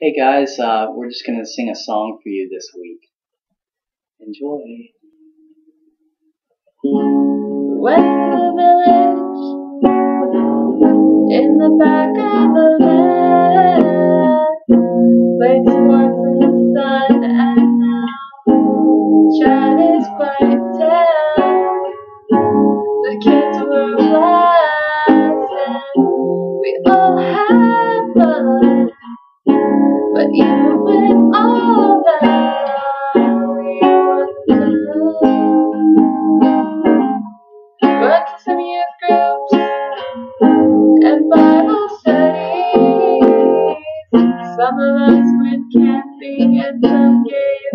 Hey guys, we're just gonna sing a song for you this week. Enjoy. Went to the village in the back of the van, played sports in the sun, and now Chad is quite tan. The kids were blasting, we all had fun, but even with all that, we went to some youth groups and Bible studies. Some of us went camping and some gave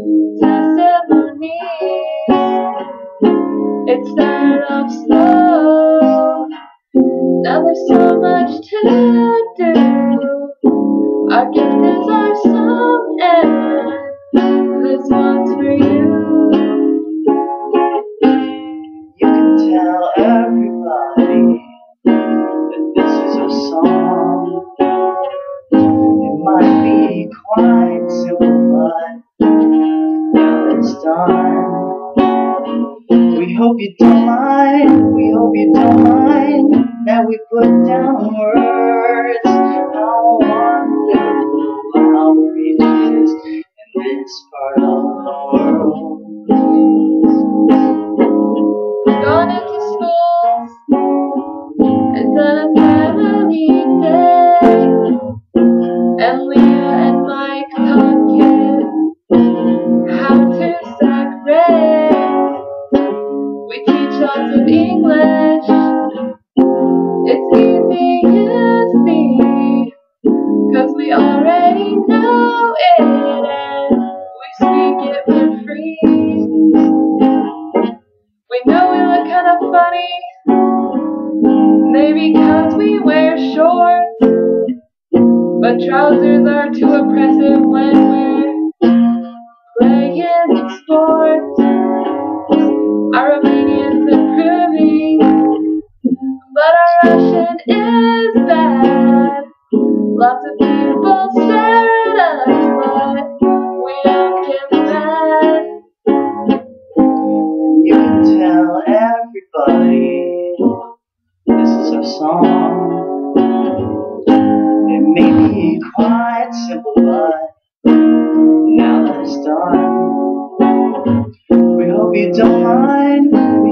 testimonies. It started off slow, now there's so much to do. Our gift is our song, and this one's for you. You can tell everybody that this is a song. It might be quite simple, but now it's done. We hope you don't mind, that we put down words. How wonderful outreach is in this part of the world. Gone into schools and done a family day, and Leah and Mike taught kids how to stack rays. We teach lots of English, it's easy you see, 'cause we already know it and we speak it for free. We know we look kind of funny, maybe 'cause we wear shorts, but trousers are too oppressive when we're playing sports. Our Romanian's improving, but our Russian is bad. Lots of people stare at us, but we don't get mad. You can tell everybody this is our song. It may be quite simple, but now that it's done, we hope you don't mind,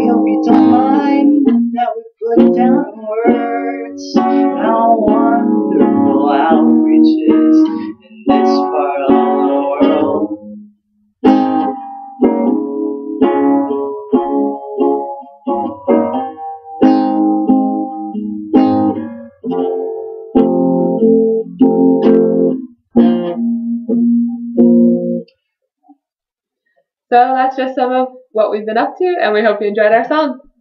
that we put down words. How wonderful outreach is in this part of the world. So that's just some of what we've been up to, and we hope you enjoyed our song.